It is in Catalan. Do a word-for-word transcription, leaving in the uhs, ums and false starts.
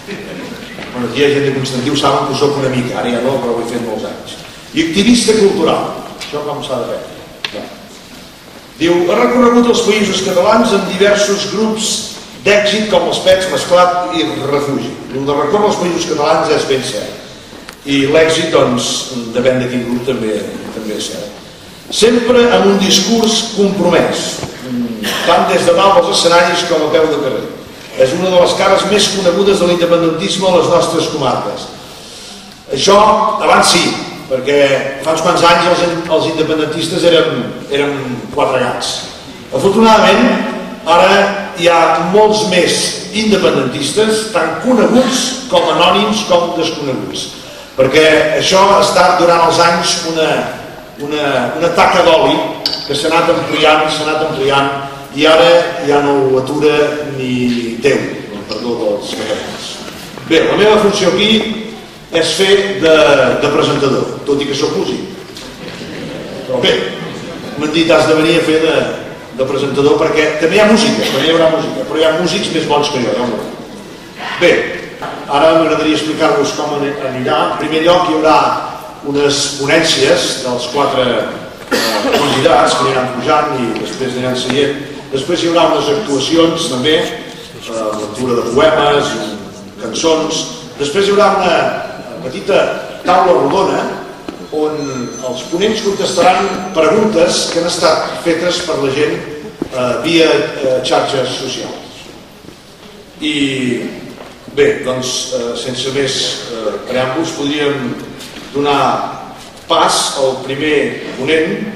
Bueno, aquí hi ha gent de Constantiu, saben que ho soc una mica, ara ja no, però ho he fet molts anys. I activista cultural, això com s'ha de fer. Diu, ha recorregut els països catalans amb diversos grups d'èxit com els Pets, Mesclat i Refugi. El de recórrer els països catalans és ben cert. I l'èxit, doncs, depèn de quin grup també és cert. Sempre amb un discurs compromès, tant des de dalt als escenaris com a peu de carrer. És una de les cares més conegudes de l'independentisme a les nostres comarques. Això, abans sí, perquè fa uns quants anys els independentistes eren quatre gats. Afortunadament, ara hi ha molts més independentistes, tant coneguts com anònims com desconeguts. Perquè això ha estat durant els anys una taca d'oli que s'ha anat ampliant, s'ha anat ampliant, i ara ja no ho atura ni Déu, perdó dels catalans. Bé, la meva funció aquí és fer de presentador, tot i que soc músic. Però bé, m'han dit has de venir a fer de presentador perquè també hi ha música, també hi haurà música, però hi ha músics més bons que jo, ja ho veurà. Bé, ara m'agradaria explicar-vos com anirà. En primer lloc hi haurà unes ponències dels quatre convidats que aniran pujant i després aniran seguint. Després hi haurà unes actuacions també, lectura de poemes, cançons. Després hi haurà una petita taula rodona on els ponents contestaran preguntes que han estat fetes per la gent via xarxes socials. I bé, doncs, sense més preàmbuls, podríem donar pas al primer ponent,